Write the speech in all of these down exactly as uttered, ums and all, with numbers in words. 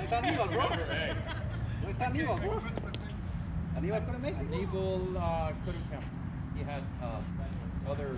Where's Aníbal, bro? Where's Aníbal, bro? Aníbal couldn't make it? Aníbal uh, couldn't come. He had uh, other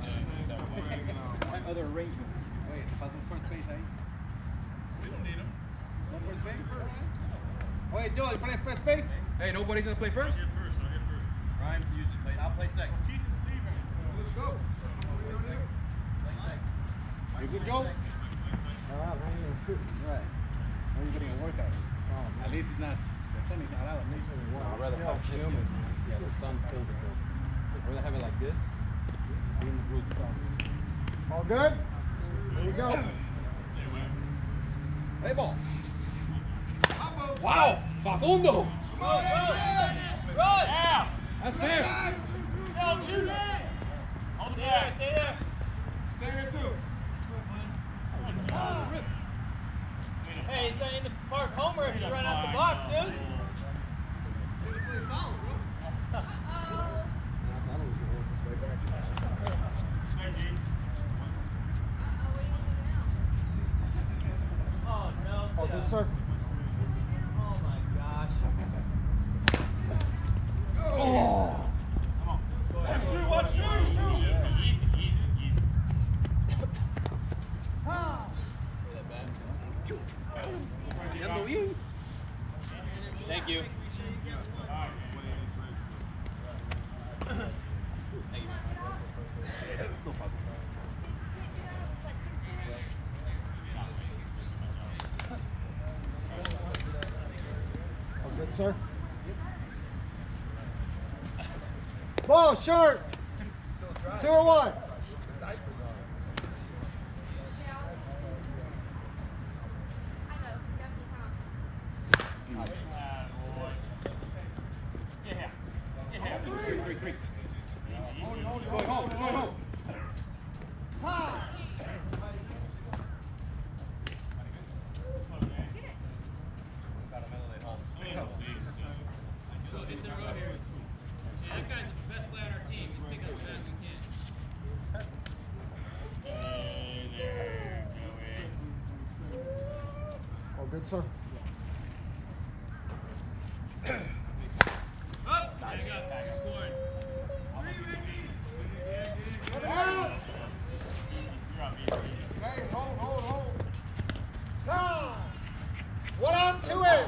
uh, other arrangements. Wait, falta un first base ahí. We don't need him. No first base? Wait, Joe, you play first base? Hey, nobody's gonna play first? I'll get first. I'll get first. Ryan, use it. Play. I'll play second. Keith is leaving. Let's go. Play second. You good, Joe? Alright, Right. How are you getting a workout? At least it's not, the sun is not out. I'd rather have it. Yeah, the sun killed the field. I'd rather have it like this. Be in the group. all good? There you go. Hey, ball. Wow! Facundo! Run! Yeah! That's fair. Hold there. Stay there. Stay there too. Hey, it's in the park homer if you run out the box, dude. Oh, no. All good, sir? Oh, my gosh. Oh! Come on. Watch through, watch through. Easy, easy, easy, easy. Thank you. All good, sir? Ball, short! Two or one? Going home, going home. That guy's the best player on our team. He's picking up the bat we can. All good, sir? Up! There you go. You're scoring. Hey, hold, hold, hold. Time! One out, two in!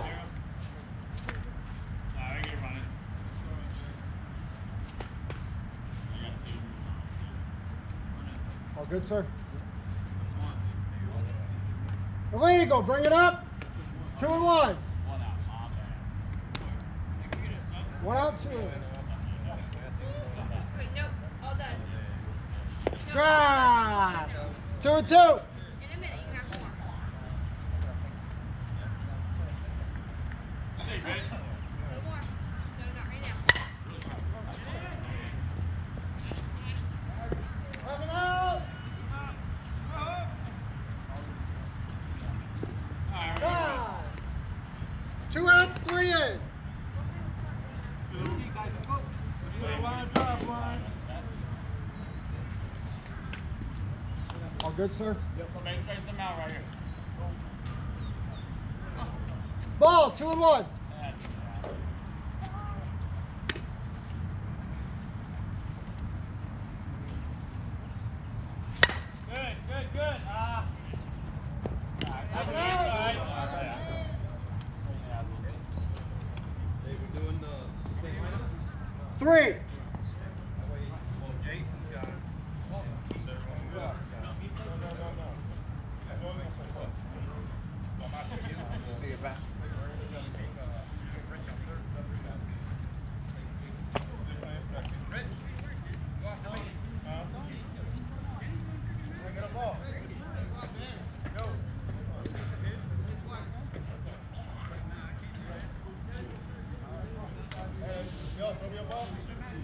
I get running. All good, sir? Illegal, bring it up. Two and one. One out, two in. Wait, nope, all done. Drive. Two and two. In a minute, you can have more. Hey, ready? No more. No, not right now. Coming out. Drive. Two outs, three in. All good, sir? Ball, two and one. Good, good, good. Ah. Coming out. Three. Yo, throw me a ball.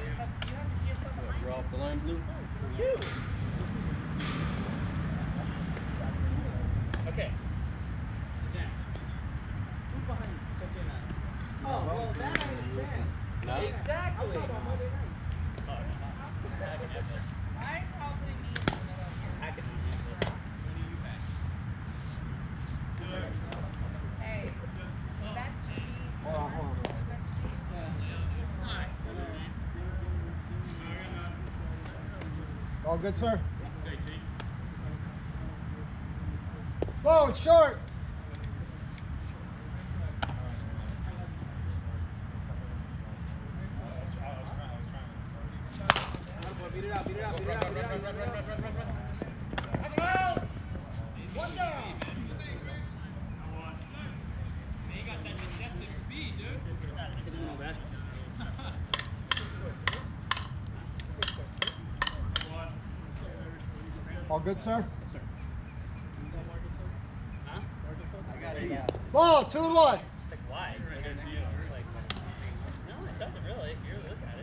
Draw off the line, blue. Okay. Oh, well, that I understand. No? Exactly. I probably need a little I can handle it. Hey, that should be. Hold on, hold on. All good, sir? Whoa, it's short. Beat it out, beat it out, beat it out, beat it out. One down. They got that deceptive speed, dude. All good, sir? Huh? I got it, yeah. Ball, two and one. It's like, why? It's like, no, it doesn't really if you really look at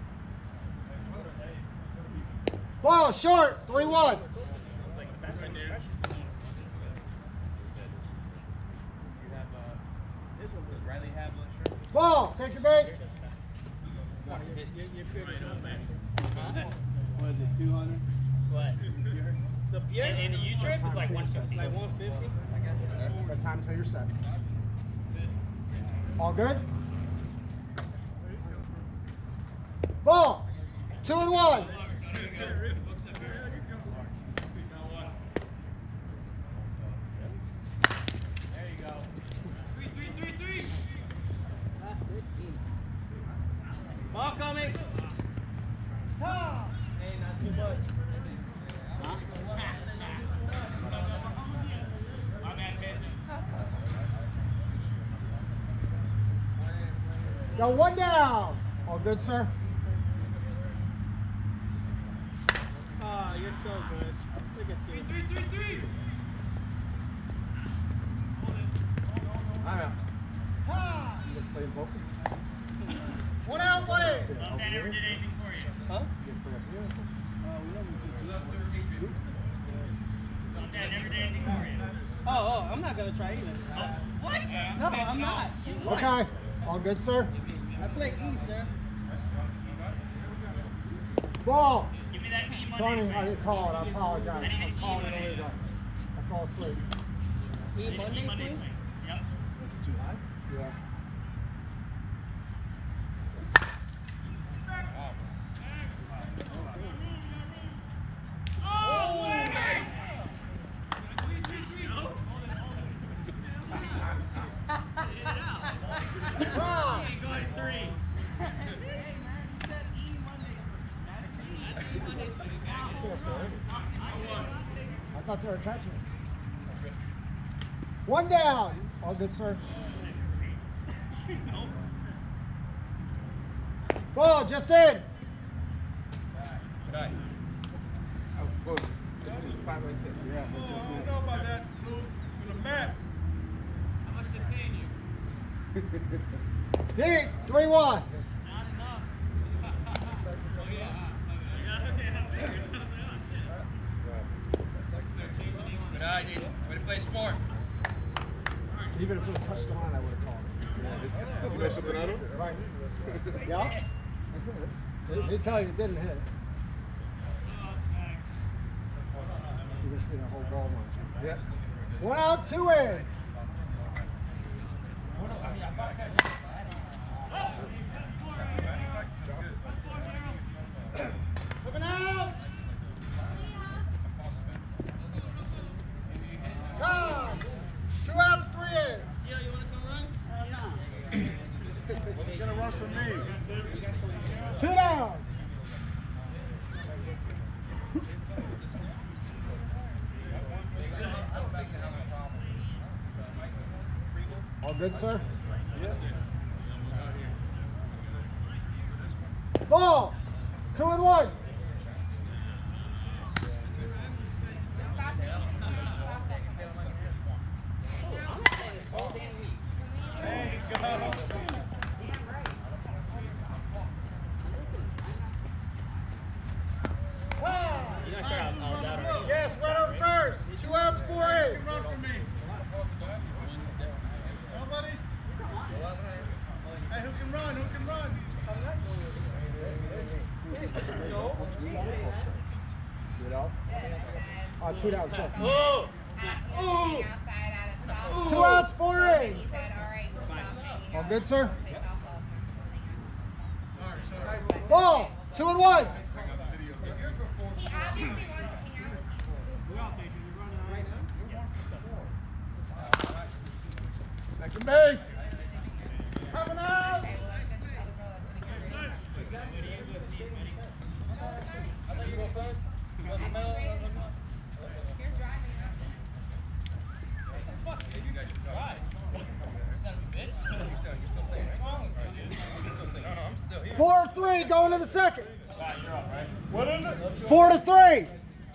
it. Ball, short, three one. It's like, that's like the pressure. You have uh, this one. Does Riley have a shirt? Ball, take your base. What is it, two hundred? What? The beer? And, and the U-trip is like one fifty. Like one fifty? Got time till you're set. All good? Ball, two and one. There you go. Three, three, three, three. That's it. Ball coming. Hey, not too much. My bad, Benji. Got one down. All good, sir? Oh, you're so good. Look at Three, you. three, three, three. You guys playing poker? One out, one in. Love that ever did anything for you. Huh? Love that never did anything for you. Oh, oh, I'm not gonna try either. What? No, I'm not. Okay. All good, sir? I play E, sir. Ball. Give me that E Monday Tony, I spread. didn't call it. I apologize. I need I'm an E calling it Monday. later. I fall asleep. E I need an Monday E Monday swing? swing. Yep. Yeah. Oh, nice. Ah! He ain't going three. I thought they were catching it. One down. All good, sir. Ball just in. Good eye. Yeah, it just missed. How much they paying you? D, three one. Not enough. Oh, yeah. Good eye, dude. Way to play sport. Even if it was touched on, I would have called it. You got something out of it? Right. Yeah, that's it. They, they tell you it didn't hit. You can see the whole ball launch. Yep. One out, two in. Looking out. Time. Two outs, three in. Yo, you wanna come run? You're gonna run for me. Two down. All good, sir? Ball. Two and one. Stop it. Stop it. I'm playing this all damn week. There you go. Damn right. can run. You know? Uh, two down, so. Oh! Asked him to hang outside at a softball. Two outs, four And eight. he said, all right, we'll stop hanging All out. good, sir? Play softball. Ball, two and one. He obviously wants to hang out with you. We all take it. We run it right now. Second base. Coming out. Okay, well, that's good to tell the girl that's gonna get ready. You're driving, not me. Four three, going to the second. What is it? Four to three.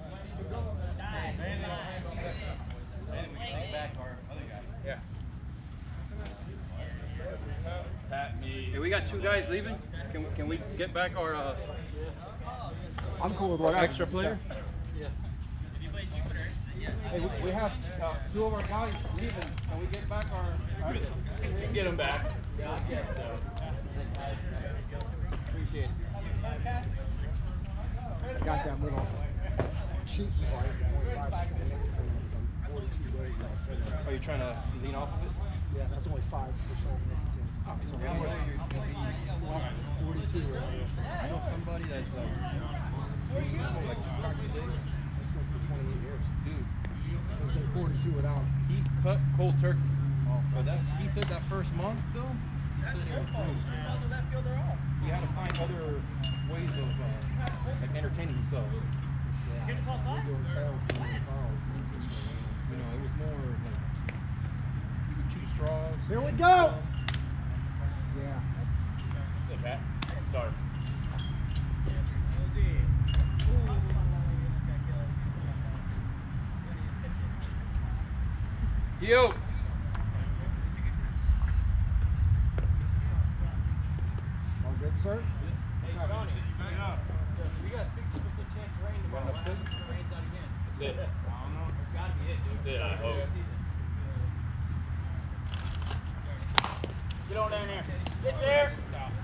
Hey, we got two guys leaving. Can, can we get back our uh, I'm cool with our whatever. extra player? Hey, we, we have uh, two of our guys leaving. Can we get back our? our You can get him back. Yeah, I guess so. Appreciate it. Got that little sheet. Are you trying to lean off of it? Yeah, that's only five percent. So forty-two. I know somebody that's like, like practically, twenty-eight years. dude, There's been forty-two without. he cut cold turkey. But that he said that first month though, he said he was bruised. He had to find other ways of uh, like entertaining himself. We're doing sales in Carl. You know, it was more like you could chew straws. Here we go. Yeah. Good, Pat. Start. Yo. All good, sir? Hey, Tony. We got sixty percent chance of rain tomorrow. What happens if it rains out again? That's it. I don't know. That's gotta be it, dude. That's it, I hope. Get on down there. Get there.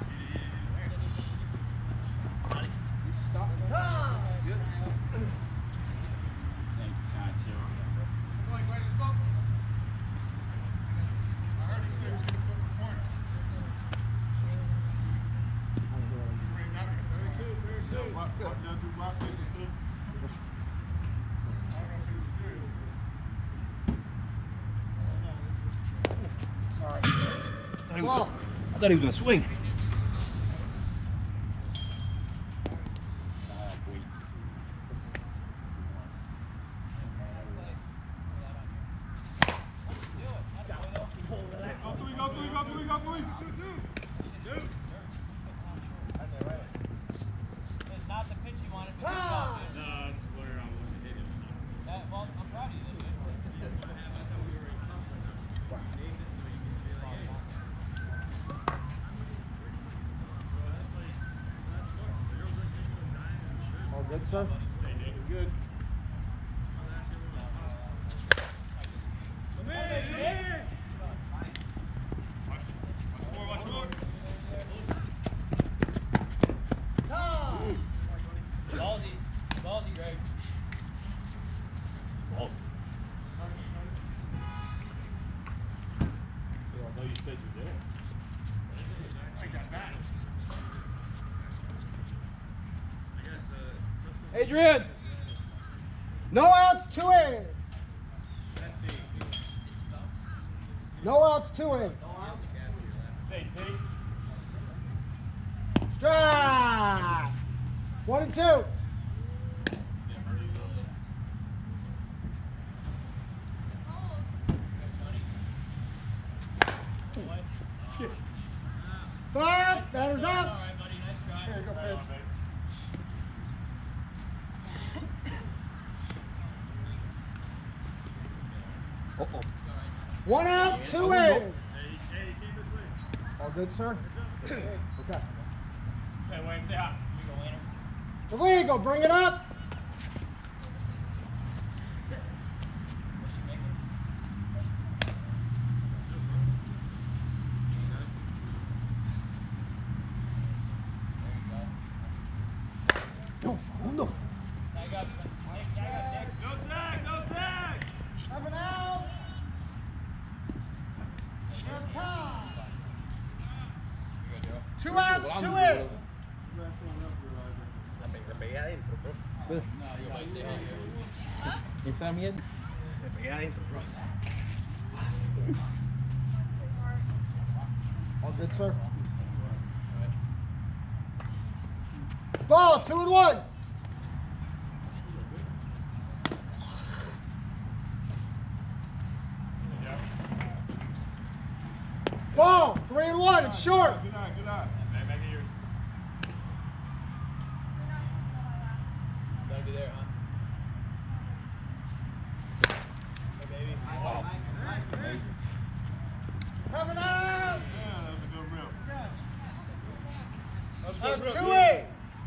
Ball. I thought he was gonna swing. It's not the pitch you wanted to do. Ah. No, it's where I want to hit him. That, well, I'm proud of you, dude. All good, sir? Good. Ballsy. Ballsy, Greg. Oh. I know you said you're there. Adrian. No outs, two in. No outs, two in. Hey, T. Strike. One and two. Five, batter's All up. right, buddy. Nice try. Here, go, Fred. Uh-oh. One out, two in. Hey, hey, keep this way. All good, sir? Okay. Okay, Wayne, stay hot. We go, Wayner. The legal, bring it up. What's she making? Go, uno. Tag up. Tag, tag up, tag. No tag, no tag. Have an out. Third time. Two outs, two in. Esa mierda. All good, sir. Ball, two and one. Ball, three and one. It's short. Good eye, good eye. Back, back of yours. Gotta be there, huh? Hey, baby. Wow. Have an out. Yeah, that was a good rip. Uh, two in.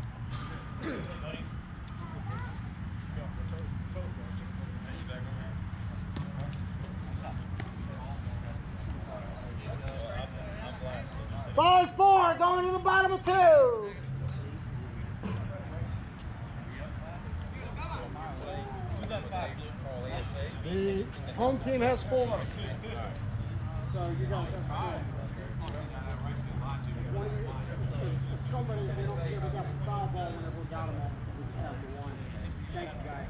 Five four going to the bottom of two. The home team has four. So you got somebody we don't give us up a foul ball whenever we got them all. We just have the one. Thank you guys.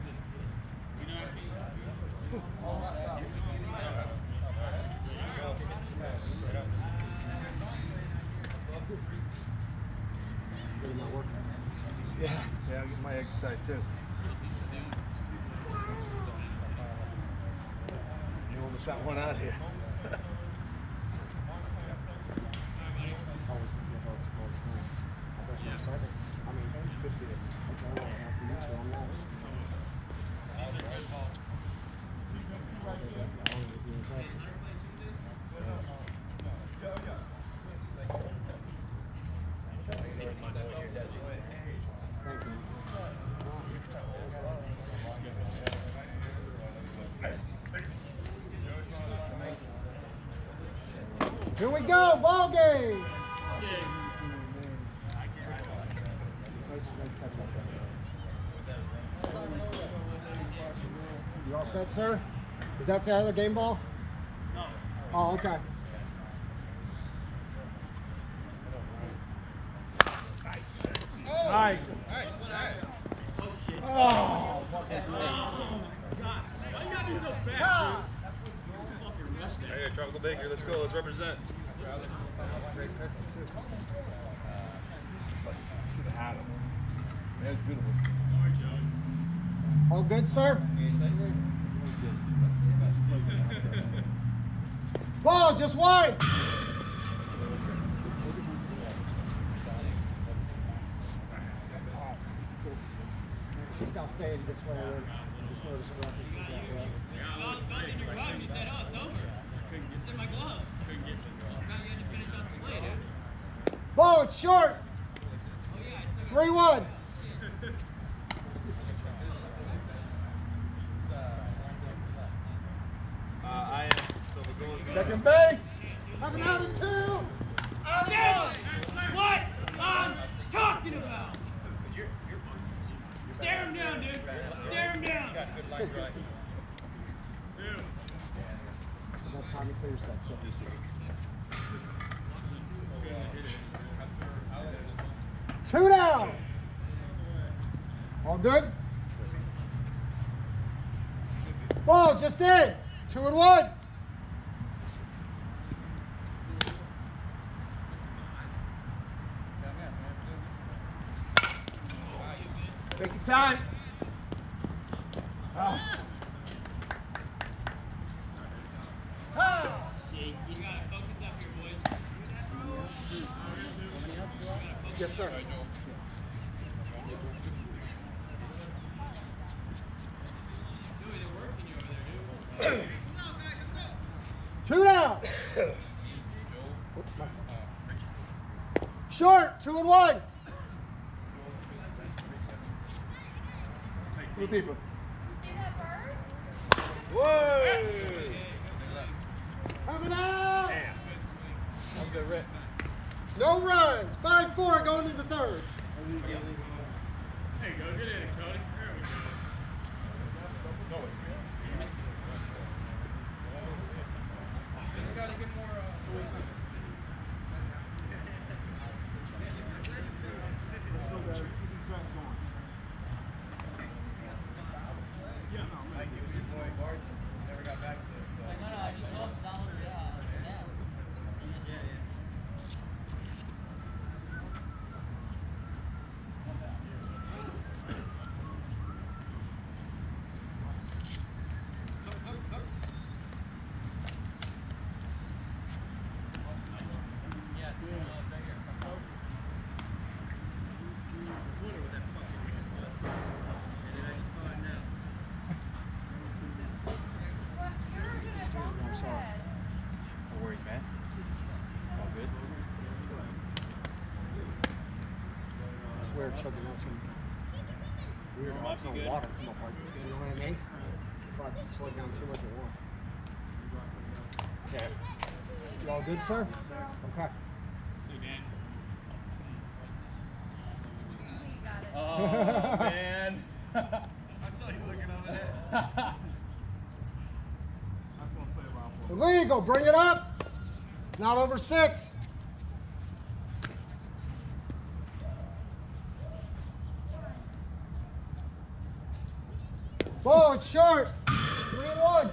Yeah, yeah, I get my exercise too. You almost got one out here. Here we go, ball game. You all set, sir? Is that the other game ball? No. Oh, okay. Nice. Oh. Hey, Tropical Baker, let's go, let's represent. That's beautiful. All good, sir? Ball, just wide. She's got fade this way. Just noticed it right there. Oh, it's something in your glove. You said, oh, it's over. It's in my glove. Couldn't get it. Now you had to finish off the play, dude. Ball, it's short. Oh, yeah, I still got three one. Uh, I am. So we're going. Second base. Have an out in two. Out in That's what I'm talking about. Stare him down, dude. Stare him down. That's how he clears that, sir. Two down. All good? Ball just in. Two and one. Take your time. Ah. Ah. You gotta focus up here, boys. Yes, sir. Two down. Short, two and one. Two people. See that bird? Whoa! Have an out. No runs. five four going to the third. There you go. Get in it, Cody. There we go. Just gotta get more. Uh, Never got back to this. no worries, man. All good. I swear chugging out some weird also water come up like, you know what I mean? If I slow down too much at once. Yeah. You all good, sir? Okay. Oh, man. I saw you looking over there. Illegal, bring it up. It's not over six. Ball, it's short. Three and one.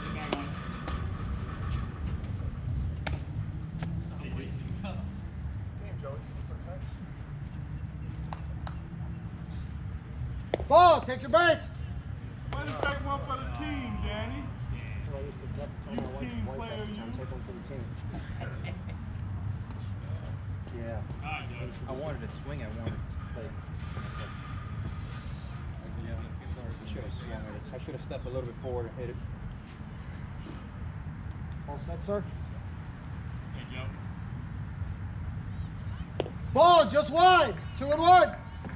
Ball, take your base. Way to take one for the team, Danny. So I used to tell my wife, team wife player, every time, you. take one for the team. Yeah. All right, Joe. I wanted to swing. I wanted to play. I should have swung at it. I should have stepped a little bit forward and hit it. All set, sir? Hey, Joe. Ball, just wide. Two and one.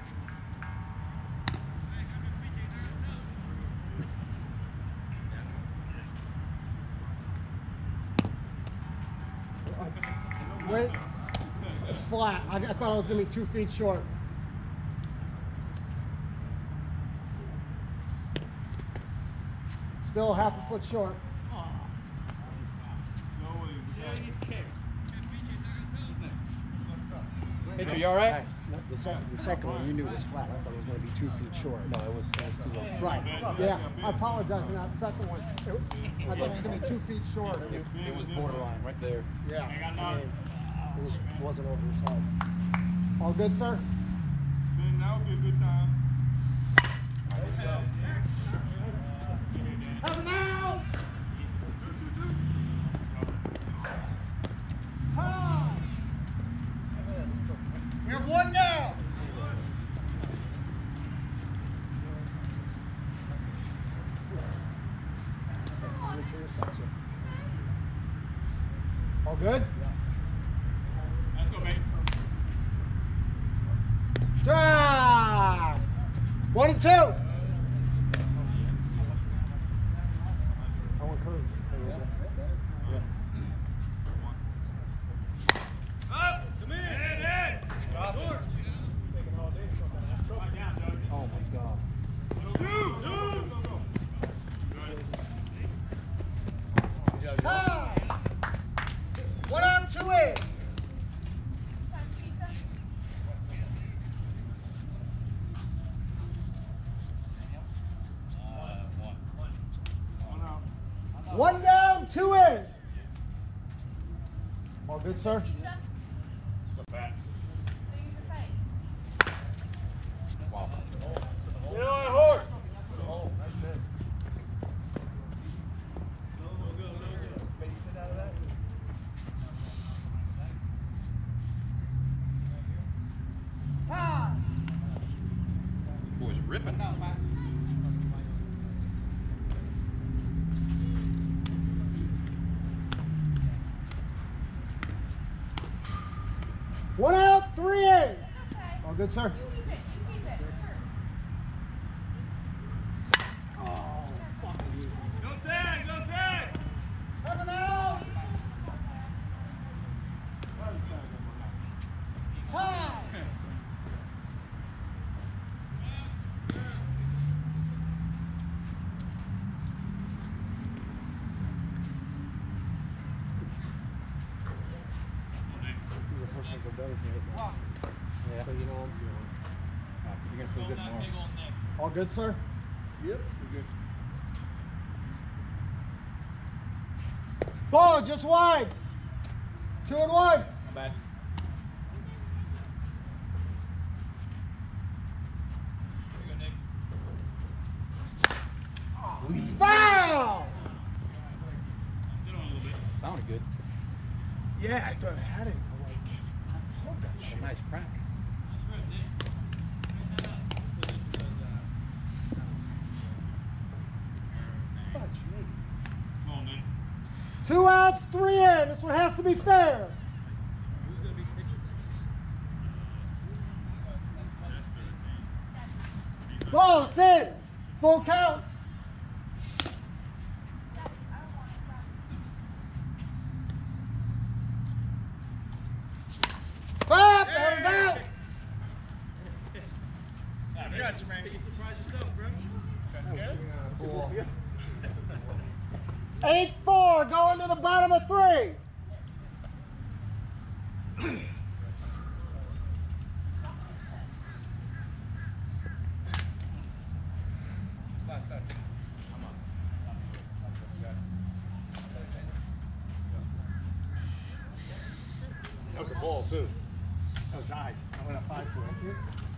Wait, it's flat. I, I thought I was going to be two feet short. Still half a foot short. Pitcher, you all right? No, the second, the second one, you knew was flat. I thought it was going to be two feet short. No, it was, it was too low. Right. Yeah. I apologize for that second one. It, I thought it was going to be two feet short. It, it was borderline right there. Yeah. I mean, it was, wasn't over his head. All good, sir? Man, now would be a good time. Have him out! Time! We have one down! All good? Let's go, mate. Strike! One and two! I want curves. Up! Come in! In, in! Stop it. Oh my God. Two! Two! Go, go. Good. Time! One out, two in! One out. One down, two in! All good, sir? The bat. Wow. Get on, horse! Boys ripping. One out, three in! All good, sir? Go tag! Go tag! Have an out! Time! So you know I'm feeling. You're gonna feel good tomorrow. All good, sir? Yep, we're good. Ball just wide. Two and one. Not bad. Foul! Sounded good. Yeah, I thought I had it. I'm like, I pulled that shit. Nice crack. Fudge me. Two outs, three in. This one has to be fair. Ball, it's in. Full count. Five, that is out. I got you, man. You surprised yourself, bro. That's good. Eight four, going to the bottom of three. That was a ball, too. That was high. I went up five for it.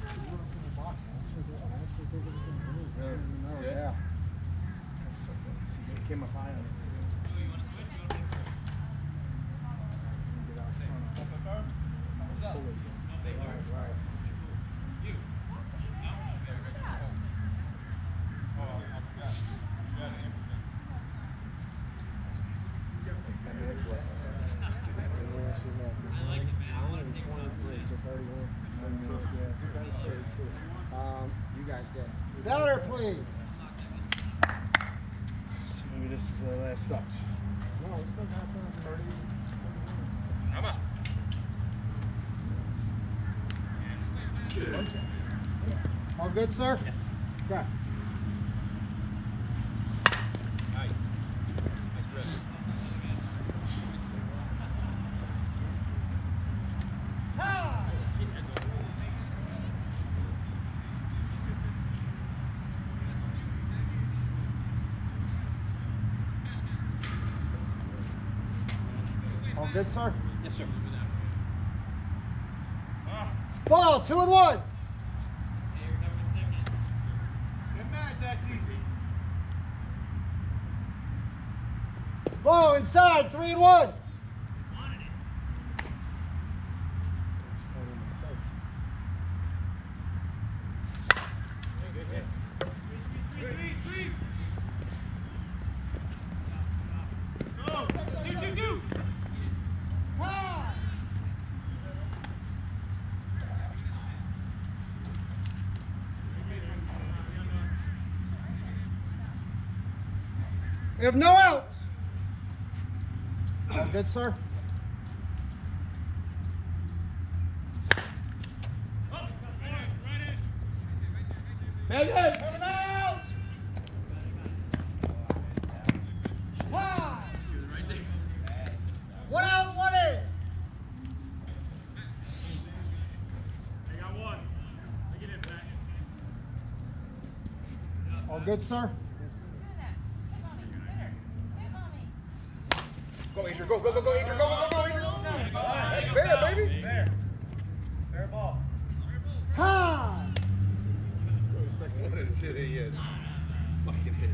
Yeah. yeah. It came up high on it. Um, you guys get. Better, please. So maybe this is the last stops. No, we still got thirty. Come on. All good, sir? Yes. Okay. Nice. Nice dress. All good, sir? Yes, sir. Ball, two and one. Get mad, Dexy. Ball inside, three and one. Go. Two, two, two. We have no outs. All good, sir? Hey, hey. Coming out. Tie. One out, one in. I got one. I get it back. All good, sir? Go, Adrian, go, go, go, go, Adrian, go, go, go, go, Adrian. That's fair, baby. Fair. Fair ball. Tie. What a shit he is. Fucking hit.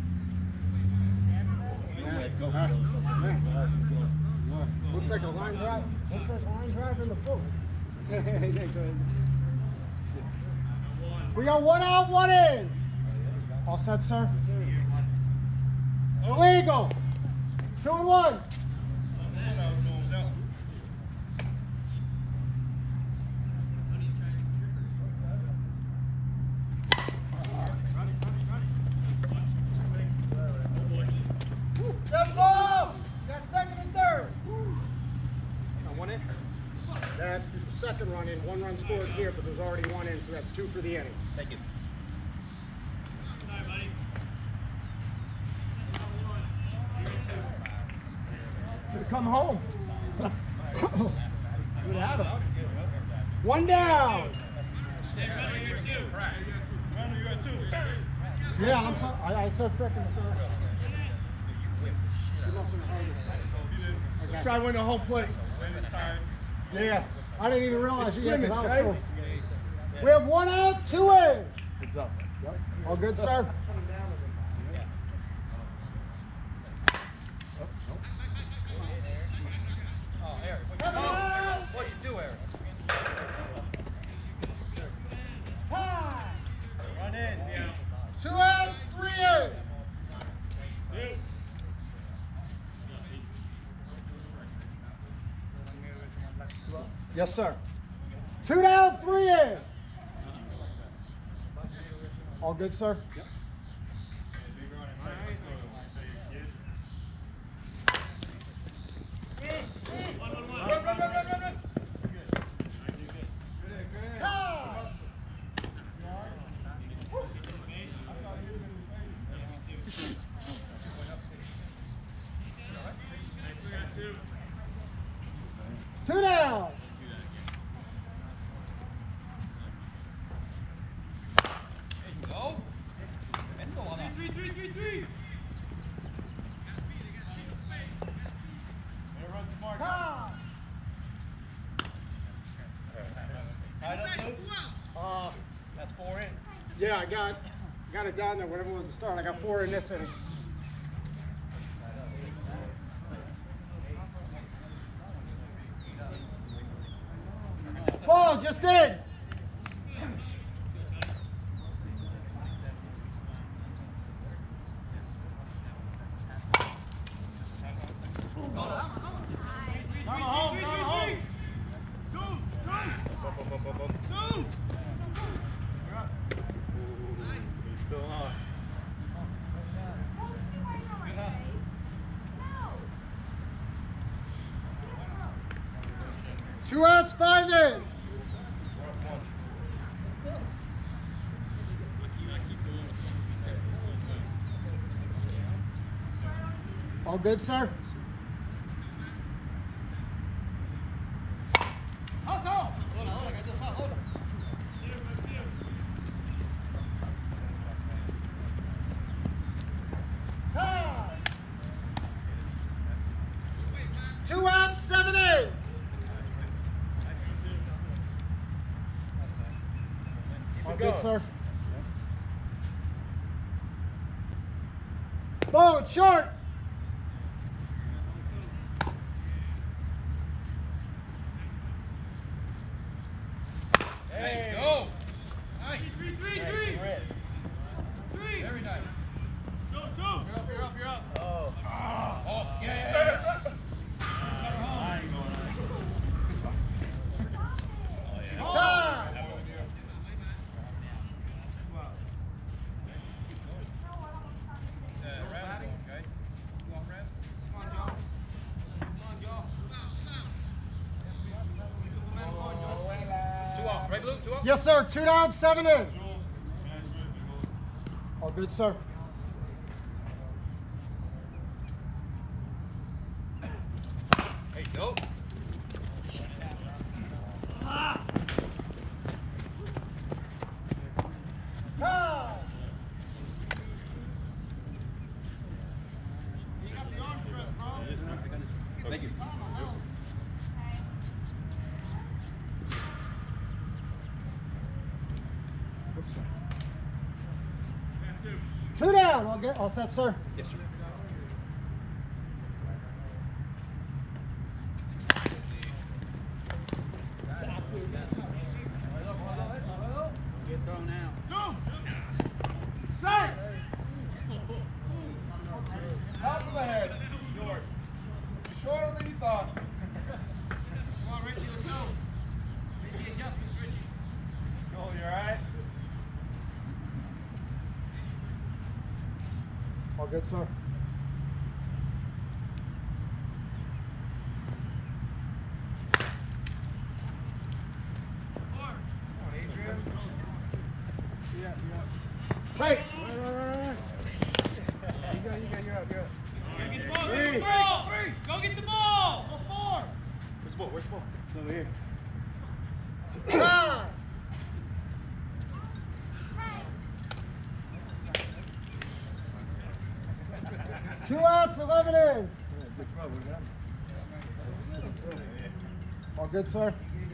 Looks like a line drive. Looks like a line drive in the foot. We got one out, one in. All set, sir? Illegal. Two and one. Yes, ball. Got second and third. One in? That's the second run in. One run scored here, but there's already one in, so that's two for the inning. Thank you. Should have come home. Would have had him. One down. Hey, Randall, you're two. Randall, you're two. Yeah, I'm sorry. I, I said second and third. Try to win the whole place. Yeah. I didn't even realize you had the house. We have one out, two in. What's up? All good, sir? Oh, Eric, what you do? What you do, Eric? Tie. Run in. Yeah. Two outs, three in. Yes, sir. Two down, three in. All good, sir? Yep. Run, run, run, run, run, run. Two down. Go. Endo on that. Three, three, three, three. There runs Mark. Tied up, Luke? Uh, That's four in. yeah, I got got it down there. Whatever was the start, I got four in this inning. Ball just in. Down home, down home. Two, two. Two. He's still on. Two outs, five in. All good, sir? Two outs, seven in. All good, sir? Ball, it's short. Hey, go. Nice. Three, three, Nice, three. red. Three. Very nice. Two, two. You're up, you're up, you're up. Oh. Oh, yeah. Start, I ain't going on. Time. Two up, right, Luke? Two up? Yes, sir. Two down, seven in. All good, sir? Hey, go. Time. You got the arm strength, bro. Thank you. Two down. All good. All set, sir? Yes, sir. Get thrown out. Two. Sir. Top of the head. Short. Shorter than you thought. Come on, Richie, let's go. Make the adjustments, Richie. Go, you alright? All good, sir? Hey! Right, right, right, right. You got, you got, you're up, you're up. Go get the ball, go get the ball. Go get the ball. Go four. Where's the ball? Where's the ball? It's over here. Two outs, eleven in. All good, sir?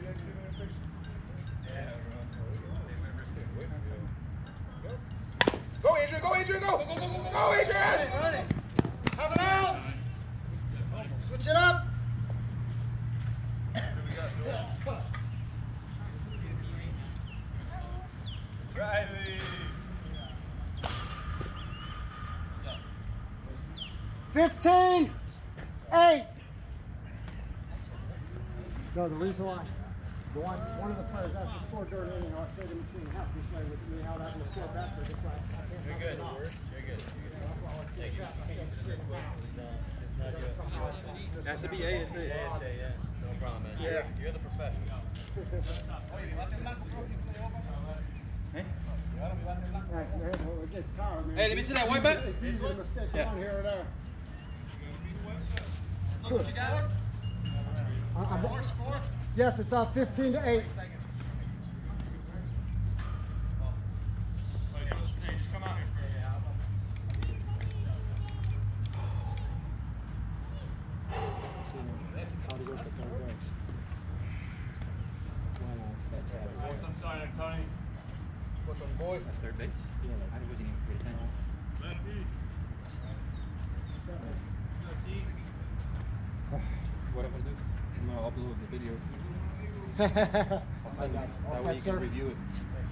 Go, Adrian, go, Adrian, go! Go, go, go, go, go, Adrian! Have it out. Switch it up. Fifteen, eight. No, the reason why, the one, one of the players asked to score during the inning, I said in between half, this way with me out having to score back there, this way. You're good. You're good. That should be A S A. A S A, yeah. No problem, man. Yeah. You're the professional. Hey? Right, well, it gets tired, man. Hey, let me see that white bat. It's easy to mistake Yeah. one here or there. Look what you got. I- I'm- More score? Yes, it's up fifteen to eight. Hey, just come out here. I'm sorry, Tony. What's on the boy? That's third base. Yeah, I wasn't even paying attention. What I'm gonna do? I'm gonna upload the video. All That way set, you sir. can review it.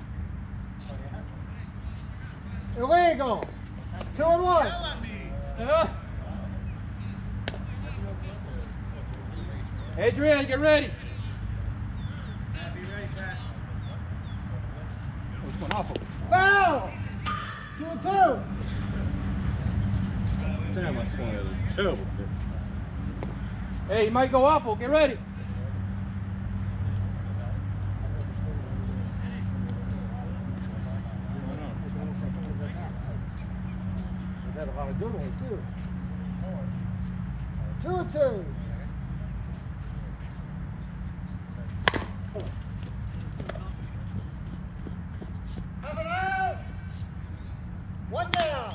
Illegal. Two and one. Uh-huh. Adrian, get ready. What's going awful? Foul. Two and two. Damn, I swung at a terrible pitch. Hey, you might go awful. Get ready. We've had a lot of good ones too. Two and two. Have it out. One down.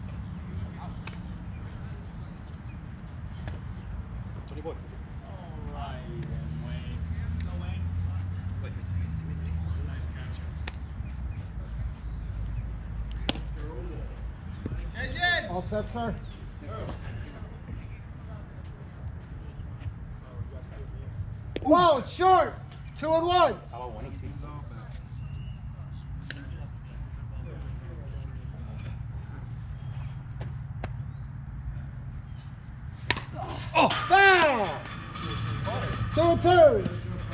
Tony boy. All right, then, Wayne. No, Wayne. Wait, wait, All set, sir. Whoa, it's short. Two and one. How about one E C? Oh, foul. Two and two.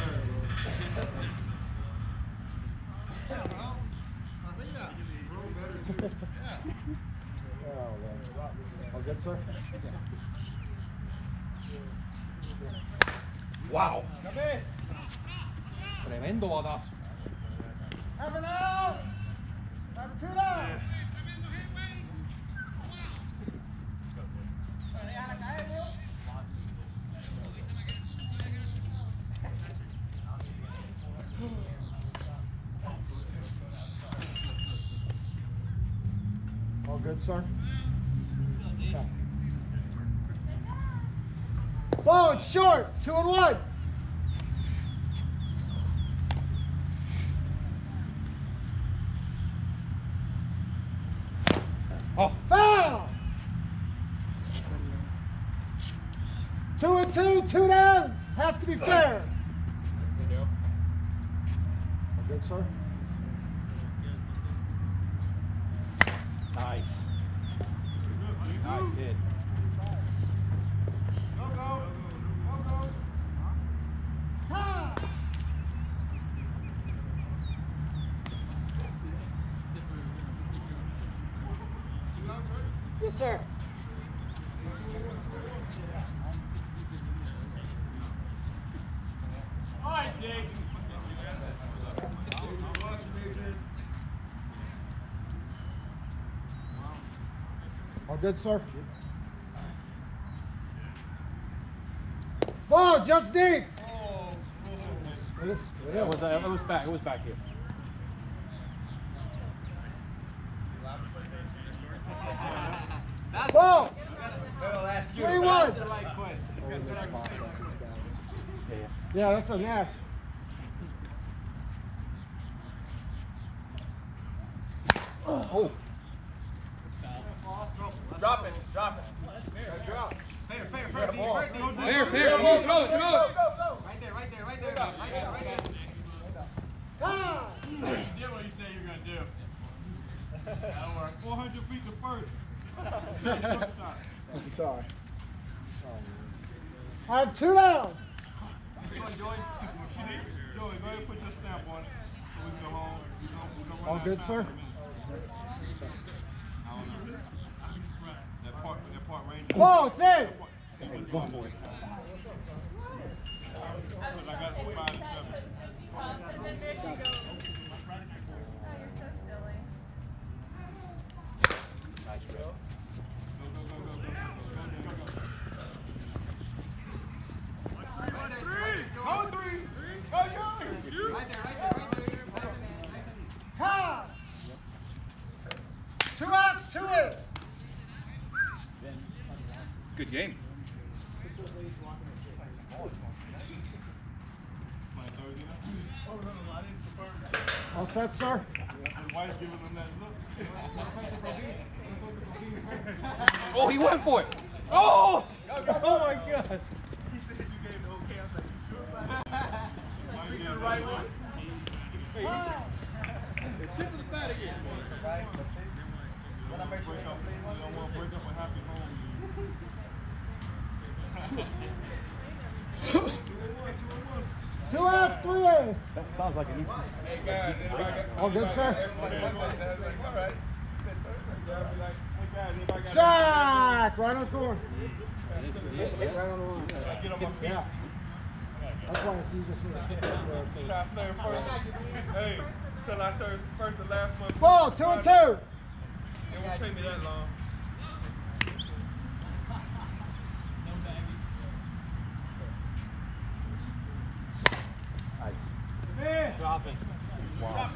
All good, sir? Wow. Tremendo badazo. Have it out. Have two down. All good, sir? Okay. Ball, it's short. Two and one. Oh, Foul. Two and two, two down. Has to be fair. All good, sir? nice. Nice hit. Yes, sir. All right, Jake. All good, sir? Ball, just deep. Yeah, it was, uh, it was back. It was back here. Ball. Three one. Yeah, that's a net. Oh. Drop it, drop it. Drop. Fair, fair, fair. Fair, fair. Come on, throw it, throw it. Right there, right there, right there. Right there, right there. You did what you said you were going to do. That'll work. four hundred feet to first. I'm sorry. All right, two down. Come on, Joey. Joey, go ahead and put your stamp on it. So we can go home. We go, we go run All good, outside sir? for a minute. I don't know. That part, that part range. Ball, it's in. Go for it. I got it five to seven. And then there she goes. Oh, you're so silly. Nice, Red. Go, go, go, go, go, go, go, go, go. Go three! Go three! Right there, right there, right there. Time. Two outs, two in. It's a good game. All set, sir? White's giving them that look. Oh, he went for it. Oh! Oh my God. He said you gave the okay. I was like, you sure about that? You get the right one. It's tip of the bat again. Right, that's it. When I make sure you don't want to break up a happy home. Two outs, three in. That sounds like an easy. Hey guys, everybody got, All good, sir? everybody got Monday. I was like, all right. He said Thursday. Yeah, I'll be like, hey guys, everybody got Strike! Right on the corner. Hit right on the line. I get on my feet. Yeah. That's why it's easier for Till I serve first. Hey, till I serve first and last one. Ball, two and two. It won't take me that long. Dropping. Wow.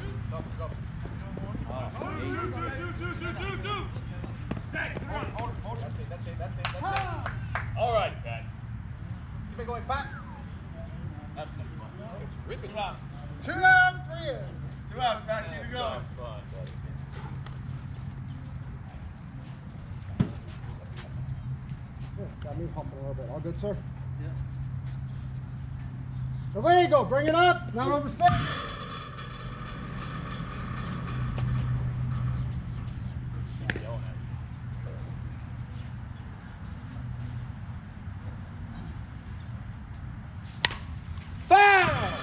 Two, two, two, two, two, two, two. Hey, hold it, hold it, hold it. That's it, that's it, that's it, that's it. All right, Pat. You been going back? Absolutely. It's ripping. Two down, three in. Two out, back, keep it going. Yeah, got me pumping a little bit. All good, sir? Yeah. Illegal, bring it up. Now over six. Foul!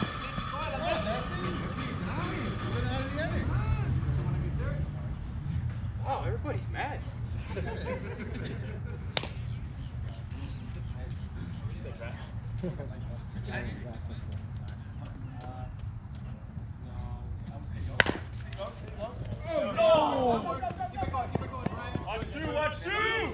Oh, everybody's mad. Watch two, watch two.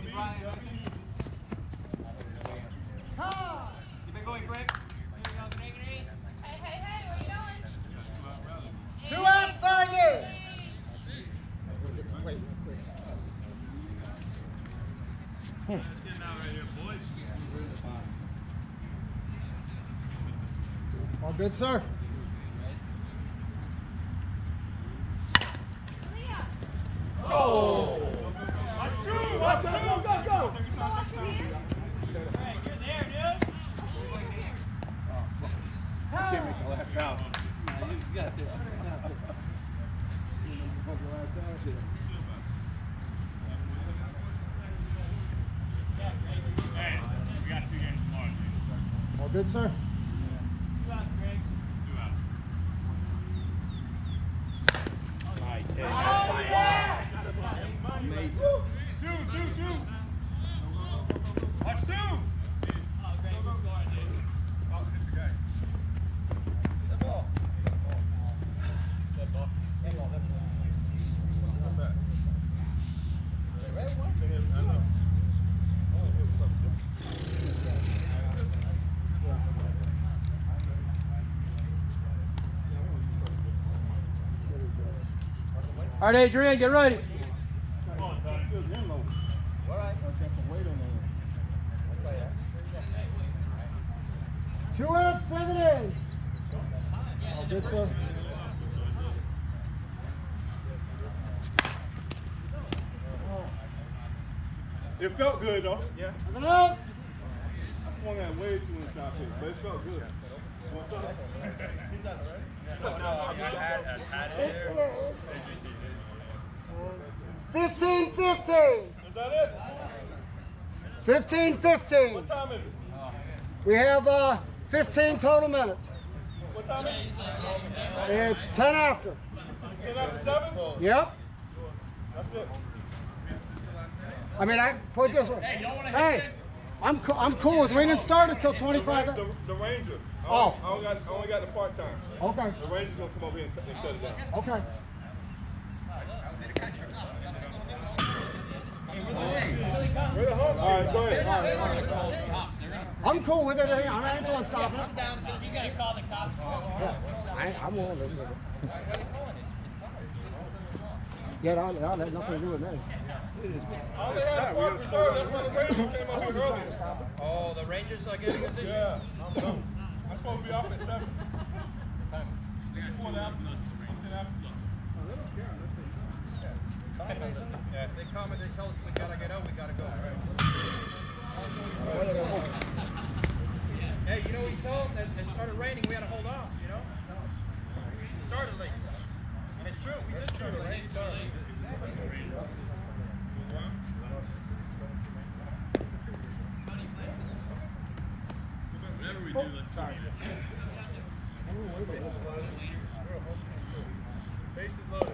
Keep it going, Greg. Hey, hey, hey, where you going? Two out, five in. Wait, Let's get out right here, boys. all good, sir? Leah. Oh! Watch two, watch two. Go, go, go. Hey, you're there, dude. Can't make the last out. You got this. You got this. Hey, we got two games tomorrow, dude. All good, sir? Two outs, Greg. Two out. Nice hit. Oh, yeah! Amazing. Two, two, two. Watch two. Oh, Greg, you're scoring, dude. Oh, hit the guy. That ball. Good ball. Come back. I know. All right, Adrian, get ready. Come on, Tony. All right. Two outs, seven in. All good, sir. It felt good though. Yeah. Seven out. I swung that way too inside pitch, but it felt good. What's up? Fifteen fifteen. Is that it? Fifteen fifteen. What time is it? We have uh, fifteen total minutes. What time is it? It's ten after. ten after seven? Yep. That's it. I mean, I put it this way. Hey, I'm co I'm cool with we didn't start until twenty-five. The, the Ranger. I Oh. only, I only got I only got the part time. Okay. The Ranger's gonna come over here and, and shut it down. Okay. All right, go ahead. All right, all right. I'm cool with it. I ain't going to stop it. You gotta call the cops. Yeah, I, I'm willing to do it. Yeah, that that had nothing to do with me. All they had was one reserve. That's why the Rangers came I up wasn't with trying to early. stop it. Oh, the Rangers are getting position. Yeah. I'm supposed to be off at seven. Before that, ten after. Yeah, if they come and they tell us we gotta get out, we gotta go. Hey, you know what you told them? It started raining, we had to hold off, you know? We started late. And it's true, we did start late. Whatever we do, let's try. Base is loaded.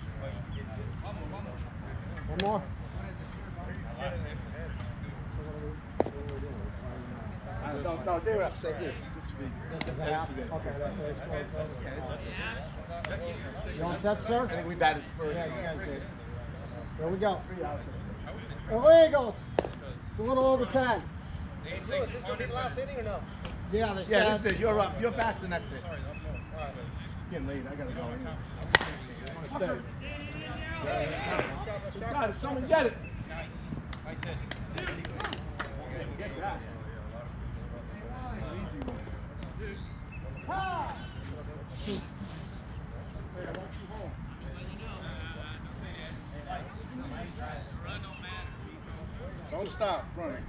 One more. No, no, they were upset here. This is half. Okay, that's the score. You all set, sir? I think we batted first. Yeah, you guys did. Here we go. Illegals. It's a little over ten. Is this gonna be the last inning or no? Yeah, they Yeah, said. that's it. You're up. You're back, and that's it. Getting late. I gotta go. Anyway. Stay. Got it. Someone get it. Nice hit. Get that. Don't stop running.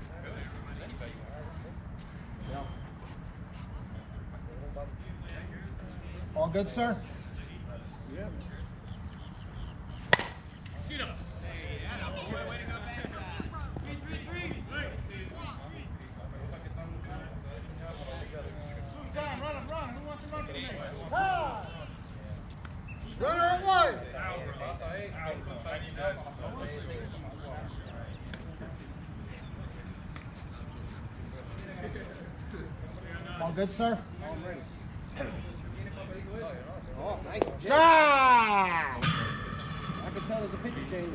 All good, sir? Yeah. Runner at one. All good, sir? I'm ready. Oh, nice shot! I can tell there's a picture change.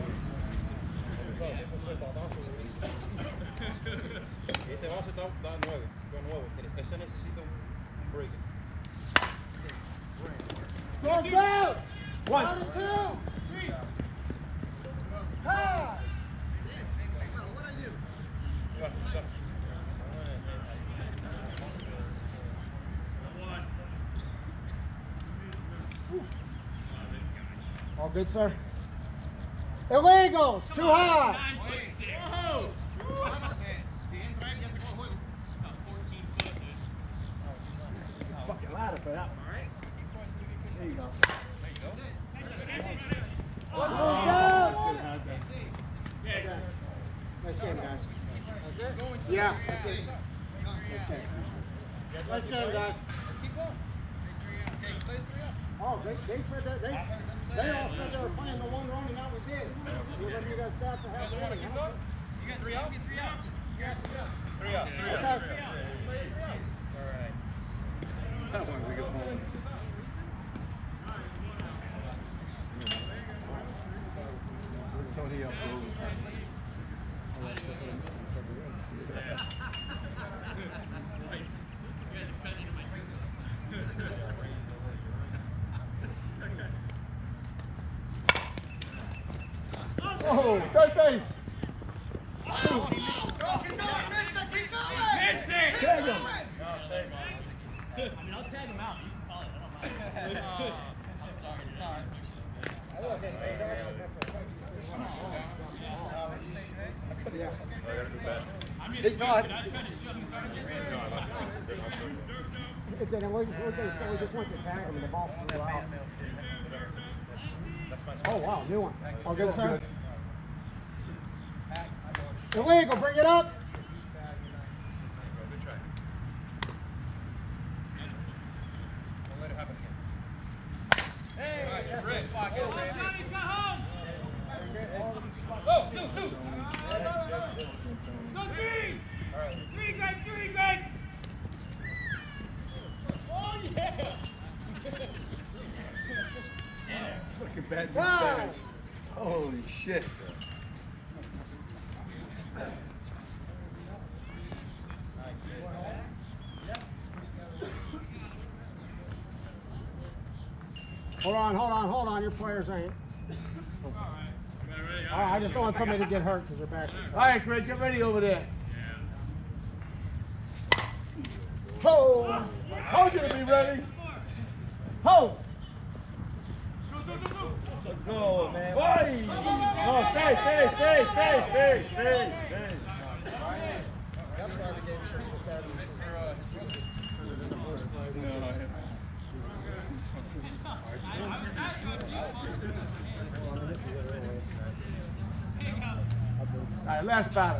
Este base da, da nueve, con nueve. Ese necesita un break. Goes down! One. One and two! Tie! All good, sir? Illegal! It's too high! Fucking ladder for that one. There you go. One Oh, down! good, hard done. Nice game, guys. Yeah, that's it. Nice game. Nice game, guys. Oh, they, they said that, they, they all said they were playing the one run and that was it. You want you guys back to half the inning, huh? You got three outs? Three outs. Three outs. Three outs. Three outs. Okay. All right. I don't want to get home. Tony up for overtime. Oh, third base! Missed it! Take him! tag him out. You can call it. I don't mind. I'm sorry. It's all right. I'm just Hey, Todd. joking. I tried to shut him It didn't. We, we, just, we just went to tag him and the ball flew out. Oh, wow, new one. All good, sir? Illegal, bring it up. Good try. Don't let it happen again. Hey, nice, Rick. Oh, Johnny, go home. Go, two, two. Go three. All right. Three, Greg. Three, Greg. Oh, yeah. Fucking bad Wow. news. Holy shit. Hold on, hold on, hold on. Your players ain't. All right, I just don't want somebody to get hurt because they're back. All right, Greg, get ready over there. Ho! Told you to be ready. Ho! Go, man. Why? No, stay, stay, stay, stay, stay, stay, stay. That's why the game should just have All right, last battle.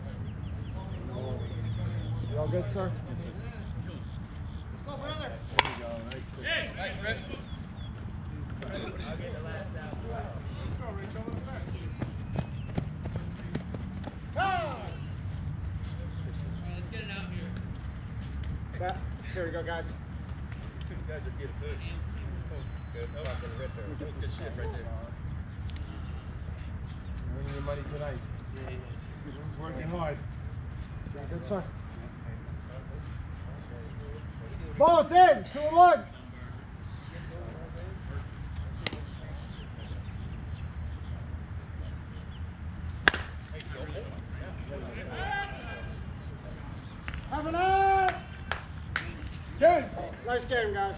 You all good, sir? Let's go, brother. Hey. Nice, Rick. Let's go, Rich. Over the fence. Let's get it out here. That, here we go, guys. You guys are getting good. Good. That was good right there. That was good shit right there. Earning your money tonight. Yeah, he is. Working hard. Good, sir. Ball, it's in. Two and one. Have an eye. Good. Nice game, guys.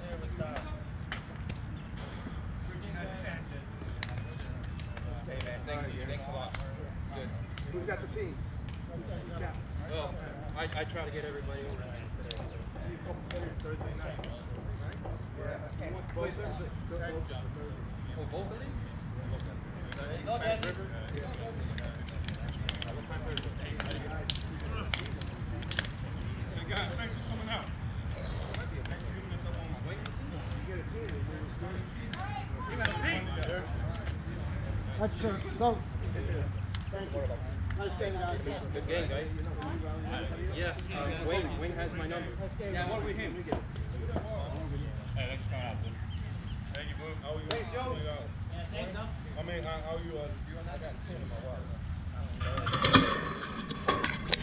Hey, man, thanks. Thanks a lot. Good. Who's got the team? Well, I, I try to get everybody over today. Thursday night. Oh, both of these? Go, Jesse. What time Thursday? Hey, guys, thanks for coming out. That's true. So, thank you. Nice game, guys. Good game, guys. Yeah, uh, Wayne. Wayne has my number. Yeah, what do we hit? Hey, thanks for coming out, dude. Thank you, boo. How are you? Hey, Joe. Yeah, thanks, huh? I mean, how, how are you? Uh, you I got ten in my wallet.